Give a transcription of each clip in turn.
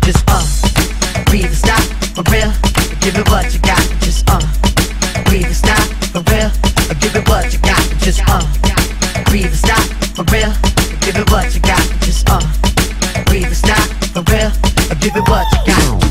Just breathe and stop, for real. Give it what you got. Just breathe and stop, for real. Give it what you got. Just breathe and stop, for real. Give it what you got. Just breathe and stop, for real. Give it what you got.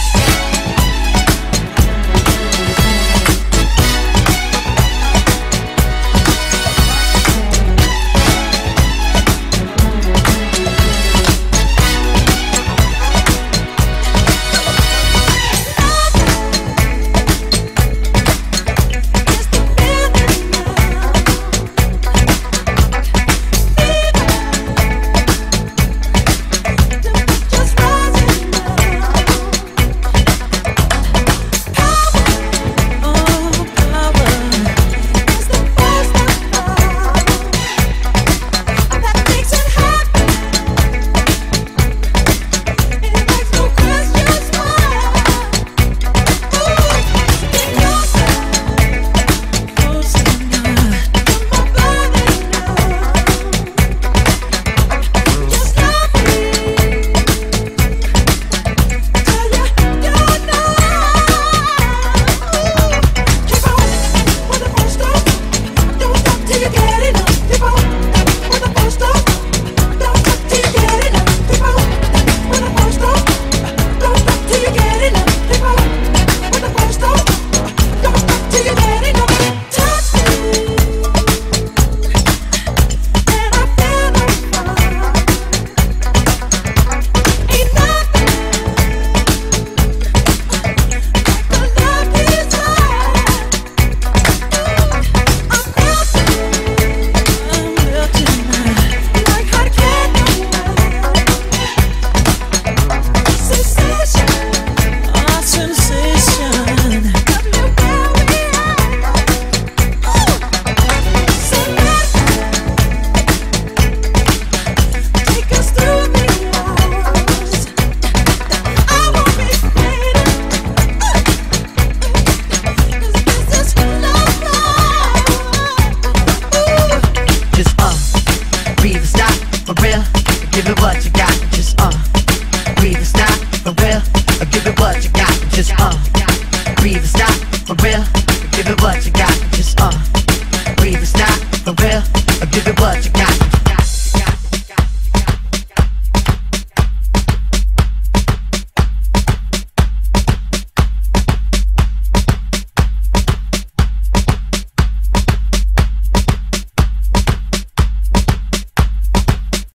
Give it what you got, just breathe and stop, for real. Give it what you got, just breathe and stop, for real. Give it what you got, just breathe and stop, for real. Give it what you got.